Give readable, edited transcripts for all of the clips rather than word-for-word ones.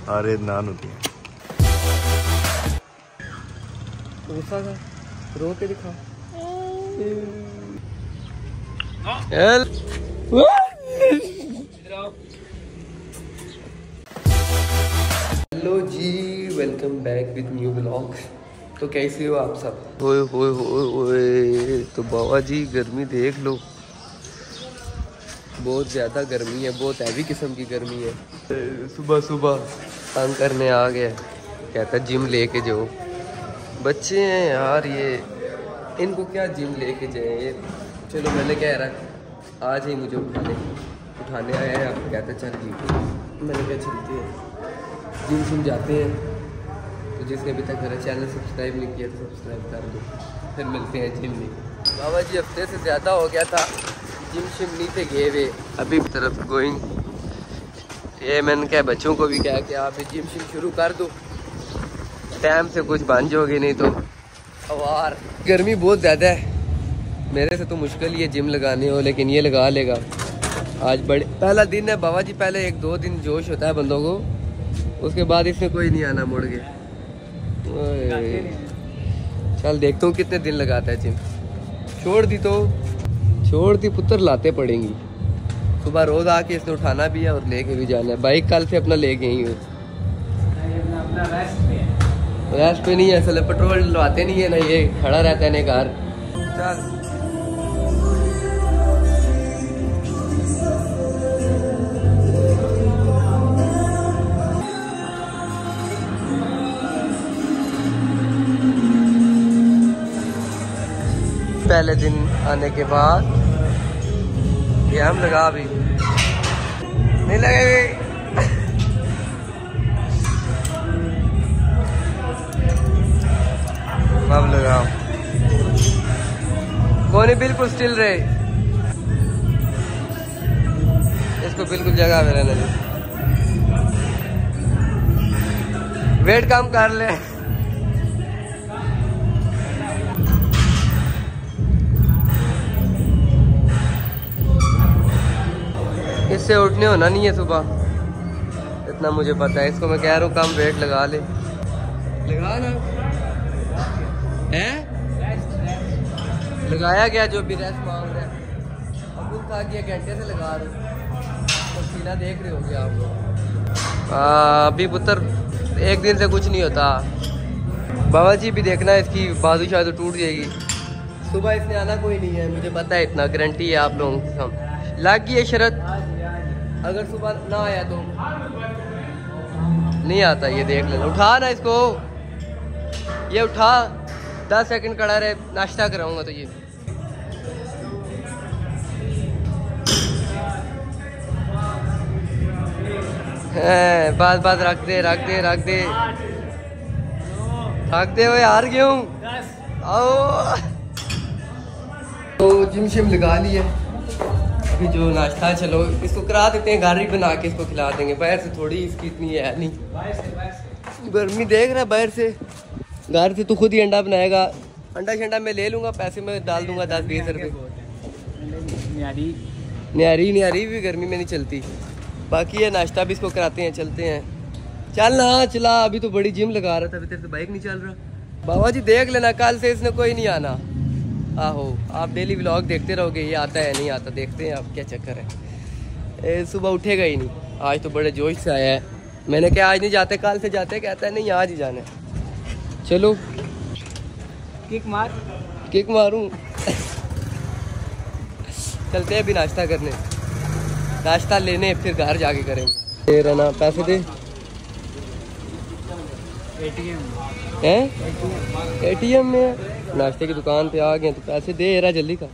अरे नान होती है। गुस्सा का रो के दिखा। हेलो जी, welcome back with new blog. तो कैसे हो आप सब? ओए ओए ओए ओए, तो बाबा जी गर्मी देख लो, बहुत ज़्यादा गर्मी है, बहुत हैवी किस्म की गर्मी है। सुबह सुबह तंग करने आ गया, कहता जिम लेके जाओ। बच्चे हैं यार ये, इनको क्या जिम लेके जाए ये। चलो मैंने कह रहा आज ही मुझे उठाने आया है। आप कहते चल जी, मैंने क्या चलते हैं जिम शिम जाते हैं। तो जिसने अभी तक मेरा चैनल सब्सक्राइब नहीं किया तो सब्सक्राइब कर दो, फिर मिलते हैं जिम में। बाबा जी हफ्ते से ज़्यादा हो गया था जिम शिम नहीं थे गए हुए, अभी तरफ गोइंग। ये मैंने क्या बच्चों को भी कहा कि आप जिम शिम शुरू कर दो, टाइम से कुछ बन जाओगे, नहीं तो अवार। गर्मी बहुत ज़्यादा है, मेरे से तो मुश्किल ही है जिम लगाने हो, लेकिन ये लगा लेगा। आज बड़े पहला दिन है बाबा जी, पहले 1-2 दिन जोश होता है बंदों को, उसके बाद इसमें कोई नहीं आना मुड़ के। चल देखता हूँ कितने दिन लगाता है जिम। छोड़ दी पुत्र, लाते पड़ेंगी। सुबह रोज आके इसने उठाना भी है और लेके भी जाना है। बाइक कल से अपना ले गई हूँ, रेस्ट पे नहीं है असल, पेट्रोल लवाते नहीं है ना, ये खड़ा रहता है ना घर। चल पहले दिन आने के बाद ये हम लगा, भी नहीं लगेगी। अब लगाओ, कोने बिल्कुल स्टिल रहे, इसको बिल्कुल जगह में रहने दे। वेट कम कर ले। इससे उठने होना नहीं है सुबह, इतना मुझे पता है। इसको मैं कह रहा हूँ कम वेट लगा ले, लगा ना है। लगाया गया जो भी रेस्ट मांग रहा है, अब खा गया घंटे से लगा रहे, तो सीना देख रहे होगे आप लोग। अभी पुत्र एक दिन से कुछ नहीं होता। बाबा जी भी देखना, इसकी बाजू शायद टूट जाएगी। सुबह इसने आना कोई नहीं है, मुझे पता है, इतना गारंटी है आप लोगों को। लग गई है शरत, अगर सुबह ना आया तो नहीं आता। ये देख लेना, उठा ना इसको, ये उठा, 10 सेकंड खड़ा रहे, नाश्ता कराऊंगा तो ये। बस रख दे वो यार, क्यों आओ। तो जिम शिम लगा लिए, अभी जो नाश्ता, चलो इसको करा देते हैं, गाड़ी बना के इसको खिला देंगे। बाहर से थोड़ी इसकी इतनी है नहीं, गर्मी देख रहा है। बाहर से घर से तो खुद ही अंडा बनाएगा, अंडा शंडा मैं ले लूँगा, पैसे मैं डाल दूंगा 10-20 रुपये। न्यारी भी गर्मी में नहीं चलती। बाकी ये नाश्ता भी इसको कराते हैं, चलते हैं। चल ना चला, अभी तो बड़ी जिम लगा रहा था, अभी तेरे से बाइक नहीं चल रहा। बाबा जी देख लेना, कल से इसने कोई नहीं आना। आहो, आप डेली व्लॉग देखते रहोगे, ये आता है नहीं आता, देखते हैं आप क्या चक्कर है। सुबह उठेगा ही नहीं, आज तो बड़े जोश से आया है। मैंने कहा आज नहीं जाते, कल से जाते, कहता है नहीं आज ही जाना है। चलो किक मारूं। चलते हैं अभी नाश्ता करने, नाश्ता लेने, फिर घर जाके करेंगे। तेरा ना पैसे दे, ATM में नाश्ते की दुकान पे आ गए, तो पैसे दे रहा जल्दी का।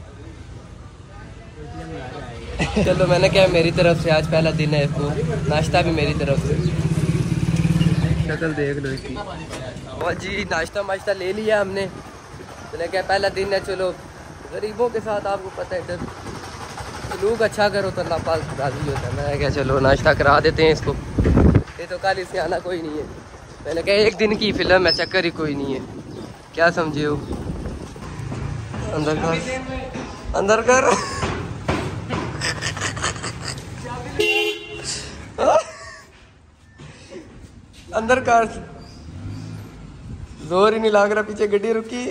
चलो मैंने क्या, मेरी तरफ से आज पहला दिन है, इसको नाश्ता भी मेरी तरफ से। शक्ल देख लो इसकी। और जी नाश्ता वाश्ता ले लिया हमने, मैंने क्या पहला दिन है, चलो गरीबों के साथ आपको पता है इधर सलूक अच्छा करो तो अल्लाह पाक राज़ी होता है। मैं क्या चलो नाश्ता करा देते हैं इसको, ये तो कल इससे आना कोई नहीं है। मैंने कहा एक दिन की फिल्म है, चक्कर ही कोई नहीं है, क्या समझे हो। अंदर कर अंदर कार जोर ही नहीं लग रहा, पीछे गड्डी रुकी।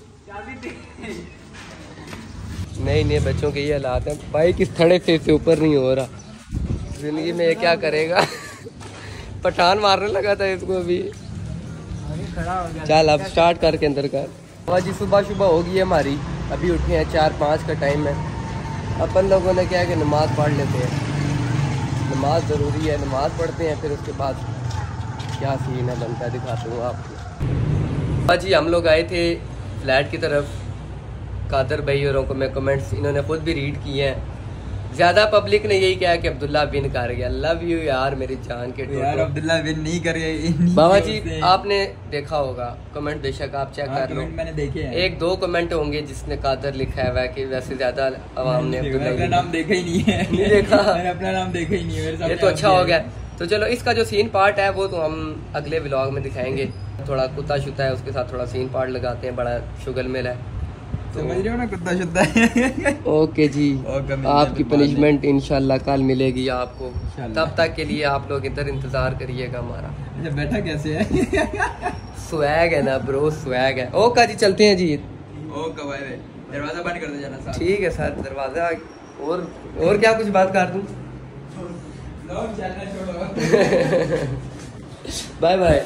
नहीं बच्चों के ये हालात हैं, बाइक इस थड़े से ऊपर नहीं हो रहा। जिंदगी में ये क्या करेगा। पठान मारने लगा था इसको अभी। चल अब स्टार्ट करके अंदर कर। बाबा जी सुबह होगी है हमारी, अभी उठे हैं 4-5 का टाइम है। अपन लोगों ने क्या है कि नमाज़ पढ़ लेते हैं, नमाज ज़रूरी है, नमाज पढ़ते हैं, फिर उसके बाद क्या सीन है बनता है दिखाते हूँ आपको। बाबा जी हम लोग आए थे फ्लैट की तरफ, कादर भाई औरों को मैं कमेंट्स इन्होंने खुद भी रीड किए हैं। ज़्यादा पब्लिक ने यही कहा कि अब्दुल्ला विन कर गया। लव यू यार मेरी जान के यार, अब्दुल्ला विन नहीं कर गए। बाबा जी आपने देखा होगा कमेंट, बेशक आप चेक कर लो, मैंने देखे हैं। 1-2 कमेंट होंगे जिसने कादर लिखा है, कि वैसे ज्यादा आवाम ने अपना नाम देखा ही नहीं है। नहीं देखा, मैंने अपना नाम देखा ही नहीं है। मेरे साथ ये तो अच्छा हो गया। तो चलो इसका जो सीन पार्ट है वो तो हम अगले व्लॉग में दिखाएंगे। थोड़ा कुत्ता शुत्ता है, उसके साथ थोड़ा सीन पार्ट लगाते हैं, बड़ा शुगल मेल है, समझ रहे हो ना, कुत्ता शुत्ता है। ओके जी, आपकी पनिशमेंट इंशाल्लाह कल मिलेगी आपको। तब तक के लिए आप लोग इधर इंतजार करिएगा हमारा। अच्छा बैठा कैसे है? स्वैग है ना ब्रो, स्वैग है। ओके जी चलते हैं जी। ओके भाई, दरवाजा बंद कर दे जाना साथ। ठीक है सर, दरवाजा और क्या कुछ बात कर दूं? बाय बाय,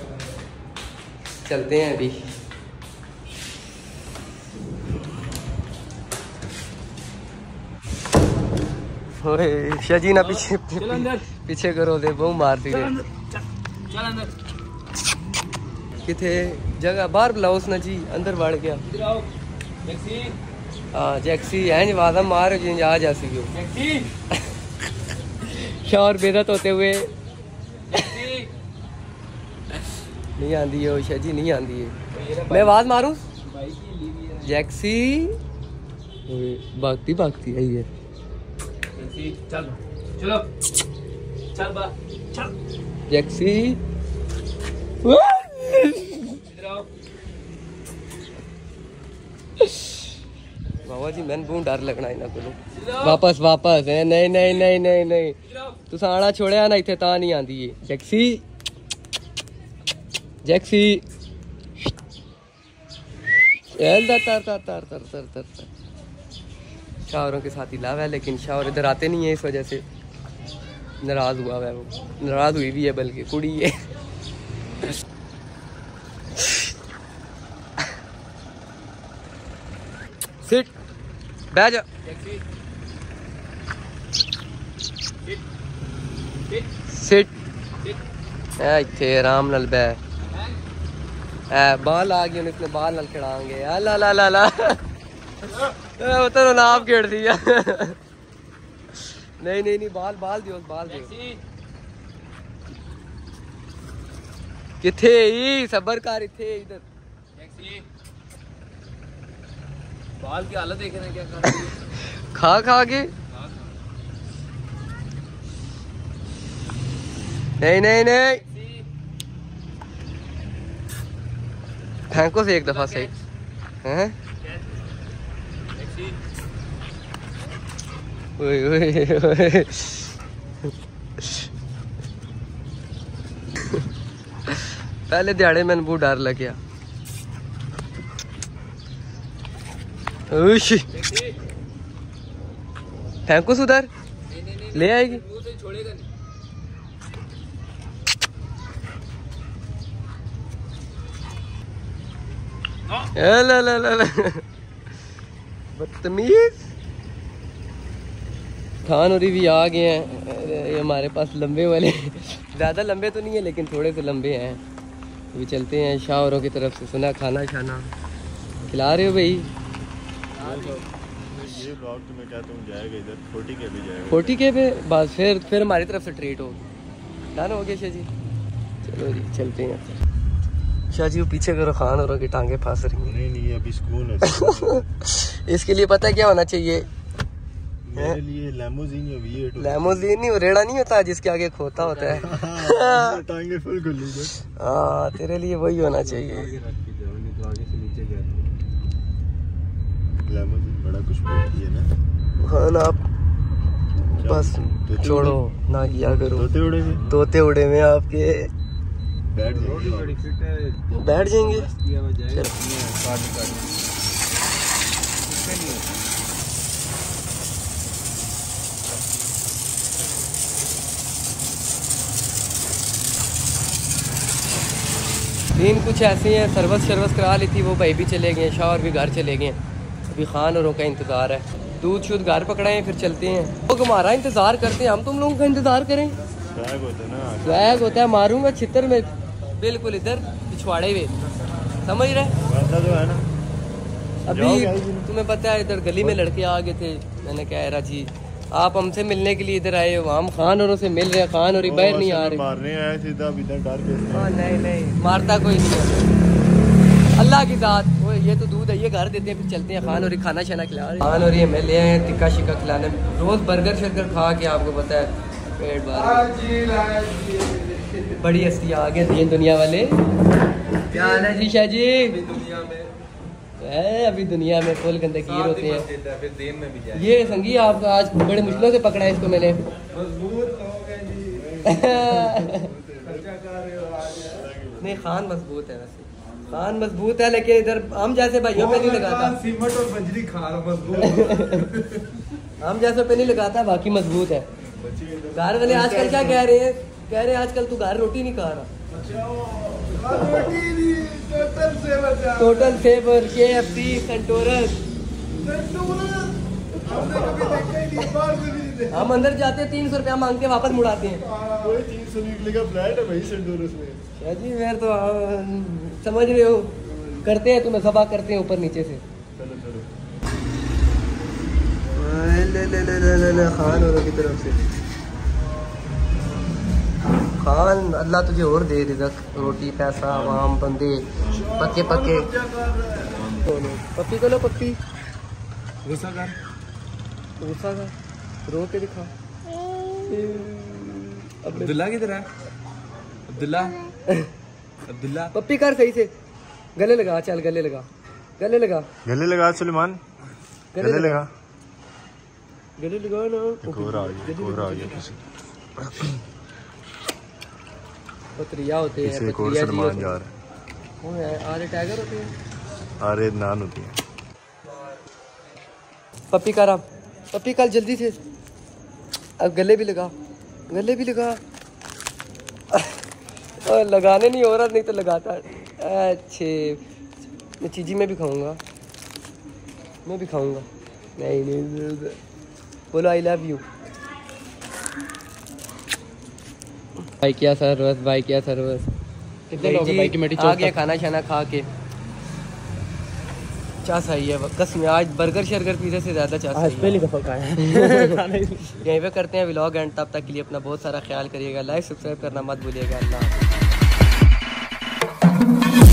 चलते हैं अभी। शाजी ना पीछे पीछे करो दे, बहु मारती है। किथे जगह बाहर बुलाओ ना जी, अंदर बढ़ गया। हाँ जैक्सी है वादा मार जी आ जासी क्यों शौर बेदत होते हुए नहीं आंदी है शाजी, नहीं आंदी है। मैं आवाज मारूं जैक्सी, भागती भागती आई है। चल चलो चल बा चल जैक्सी बाबा जी मैंने बहुत डर लगना इन्हों को। वापस वापस है, नहीं नहीं नहीं नहीं नहीं तुसा आना छोड़िया ना इतने ता नहीं आती है। जैक्सी जैक्सी तर तर तर तर तर तर तर शाहरों के साथ ही लाभ है, लेकिन शाहर इधर आते नहीं है, इस वजह से नाराज हुआ है। वो नाराज हुई भी है, बल्कि कुड़ी है। सिट बैठ जा, सिट इतने आराम नाल बै। बाल आ गई, इसने बाल नाल खिड़ाएंगे। ला ला ला ला तो नाम खेड़ दिया। नहीं नहीं नहीं बाल बाल दियो, बाल दियो। किथे ही सबर कर, इथे इधर बाल की हालत देख रहे हैं क्या कर रही है। खा खा के नहीं नहीं नहीं फेंको से एक दफा सही हैं। ओए ओए ओए पहले दिहाड़े मैंने बहुत डर लग गया। फेंको उधर ले आएगी। बदतमीज खान और भी आ गए हैं। ये हमारे पास लंबे वाले, ज़्यादा लंबे तो नहीं है लेकिन थोड़े से लंबे हैं। अभी चलते हैं शाहरों की तरफ से। सुना खाना खाना खिला रहे हो भाई? ये ब्लॉग तो मैं कहता हूँ जाएगा इधर 40K पे जाएगा। 40K पे बस फिर हमारी तरफ से ट्रीट होगी। डन हो गया शाह जी, चलो जी चलते हैं। शाह जी वो पीछे करो, खान और की टांगे फंस रही हैं। नहीं नहीं अभी सुकून है। इसके लिए पता है क्या होना चाहिए? मेरे लिए लैमोजीन या V8। लैमोजीन नहीं, रेड़ा नहीं होता जिसके आगे खोता होता है। टांगे फुल खुली। हाँ तेरे लिए वही होना चाहिए। लैमोजीन बड़ा कुछ बोलती है ना। हाँ ना, आप बस छोड़ो ना किया करो। तोते उड़े में तोते उड़े में आपके बैठ जाएंगे। बैठ जाएंगे। दिन कुछ ऐसे हैं, सर्विस करा ली थी, वो भाई भी चले गए, शाह और भी घर चले गए। अभी खान औरों का इंतज़ार है, दूध शुद्ध घर पकड़ाएं फिर चलते हैं। लोग हमारा इंतज़ार करते हैं, हम तुम लोगों का इंतज़ार करें। स्वैग होता है, मारूंगा छितर में बिल्कुल इधर पिछवाड़े हुए, समझ रहे तो है ना। अभी तुम्हें पता है इधर गली में लड़के आ गए थे, मैंने कहा यार जी आप हमसे मिलने के लिए इधर आए हो, हम खान औरों से मिल रहे हैं, खान और बाहर नहीं आ रहे। मारने आए सीधा इधर डर के। नहीं मारता कोई नहीं है, अल्लाह की ज़ात। वो ये तो दूध है, ये घर देते हैं फिर चलते हैं। खान और खाना शाना खिला रहे हैं, खान और ये मैं ले आए हैं टिक्का शिक्का खिलाने। रोज़ बर्गर शर्गर खा के आपको पता है पेट भर। बड़ी हस्ती आ गए दीन दुनिया वाले। क्या हाल है जी शाह जी? अभी दुनिया में फुल गंदगीर होते हैं, फिर दिन में भी जाए। ये संगी आपका आज बड़े मुश्किलों से पकड़ा है इसको मैंने। नहीं खान मजबूत है, वैसे खान मजबूत है, लेकिन इधर हम जैसे भाइयों पे नहीं लगाता। सीमेंट और बजरी खान मजबूत। हम जैसे पे नहीं लगाता, बाकी मजबूत है। घर वाले आजकल क्या कह रहे हैं? कह रहे हैं आजकल तू घर रोटी नहीं खा रहा। Total saver, KFC, Centaurus. हम अंदर जाते हैं 300 रुपया मांग के वापस मुड़ाते हैं। 300 निकले का फ्लैट है भाई सेंटोरस में। जी मैं तो समझ रहे हो, करते हैं तुम्हें सबा करते हैं ऊपर नीचे से। चलो ले खान औरों की तरफ से। खान अल्लाह तुझे और दे रिज़्क़, रोटी पैसा आवाम बंदे पक्के पक्के। पप्पी को लो, पप्पी गुस्सा कर रो के दिखा। अब्दुल्ला किधर है? अब्दुल्ला पप्पी कर सही से, गले लगा, चल गले लगा सुलेमान, गले लगा ना। पत्रिया होते हैं, सलमान यार, आरे टाइगर होते हैं, आरे नान होती है। पप्पी कर, अब पप्पी कल जल्दी से। अब गले भी लगा और लगाने नहीं हो रहा, नहीं तो लगाता। अच्छे मैं चीज़ी में भी खाऊंगा, नहीं बोलो आई लव यू। भाई क्या सर्विस, कितने लोग हैं भाई कमेटी आ गया खाना शाना खा के। चा सही है कसम, आज बर्गर शर्गर पिज़्ज़ा से ज़्यादा चा सही है। पहली दफ़ा खाया है। यहीं पे करते हैं व्लॉग एंड, तब तक के लिए अपना बहुत सारा ख्याल करिएगा, लाइक सब्सक्राइब करना मत भूलिएगा। अल्लाह।